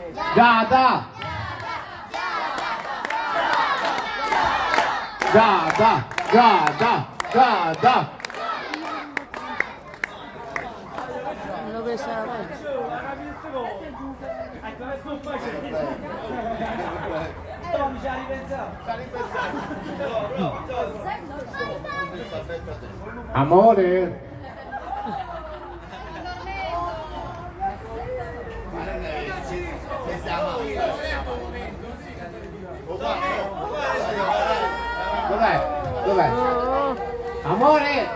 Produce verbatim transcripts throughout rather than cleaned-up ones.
Giada! Giada! Giada! Giada! Dove sarà? Tom ci ha ripensato. Ci ha ripensato. Amore! Dov'è? Dov'è? Amore!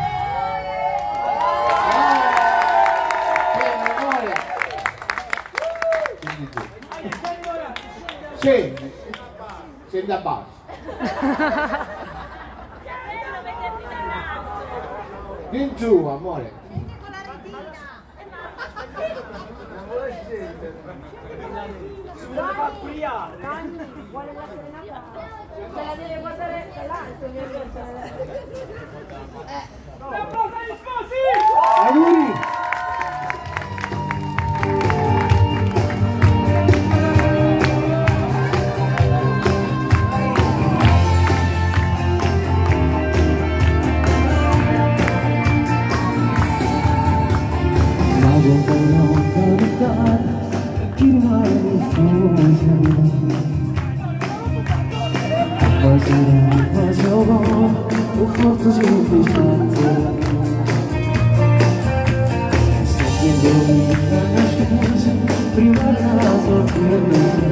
Amore! Scendi! Scendi a basso! Vieni giù, amore! Vuole la serenata? Se la deve guardare dall'alto, mio Dio. Un applauso agli sposi! Auguri! O forte semplicemente Sentindo-me nas casas Prima da sorpresa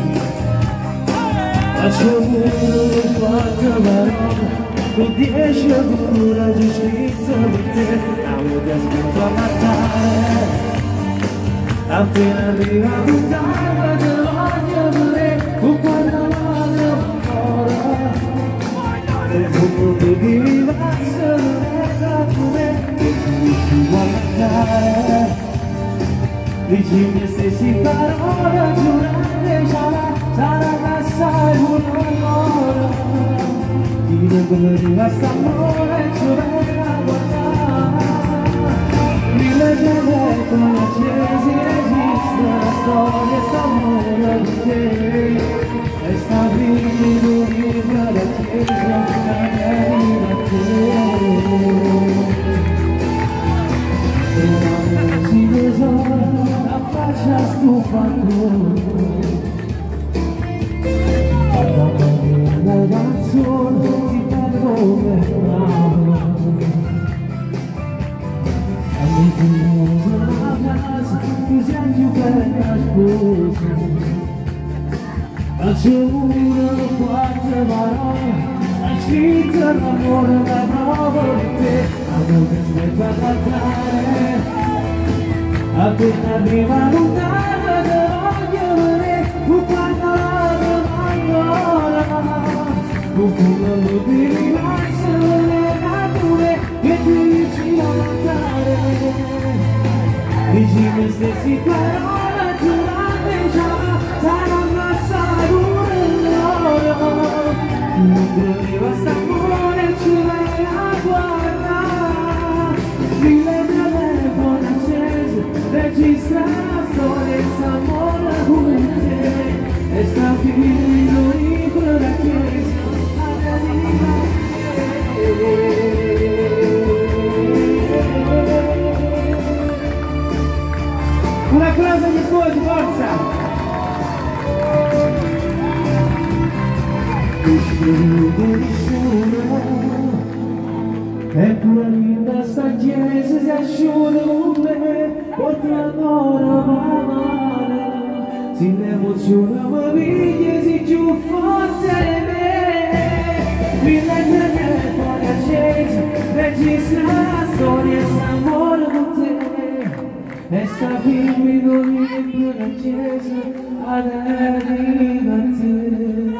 Faccio-me la camarada Mi deixa dura de escrita bater A muda escrita matar Appena arriva a buttare dell'odio vorrei O quando l'odio ancora E come devi essere come E tu si vuoi mancare Dici le stesse parole giurate sarà Sarà che sai un'ora Ti devo sta amore ci verrà a guardare Mille telefoni accesi esiste la storia s'amore di te E sta vivo viva la chiesa arriva a te E non si tesoro la faccia stufa ancora Dopo che la canzone ti perdo per l'amore Fammi famosa la casa, ti senti bella sposa Faccio una quattro parole, sta scritta l'amore da bravo di te Amore stai per guardare Appena arriva lontana te voglio vedere Un quando ancora Un fumo di rimassa le nature Che ti vicino a lontare Dici me stessi parole giurate già Saranno assai un'ora Non voleva st'amore ci vai a guardare Mille telefoni accesi Registra la storia s'amore con te E sta finendo libero la chiesa Un applauso agli sposi, forza! Uscire nessuno Eppure linda sta chiesa si asciuga un me Portando una mano Si l'emozione mi piglia si giù forte me Mille telefoni accesi Registra la storia s'amore con te E sta finendo libero la chiesa ad arriva a te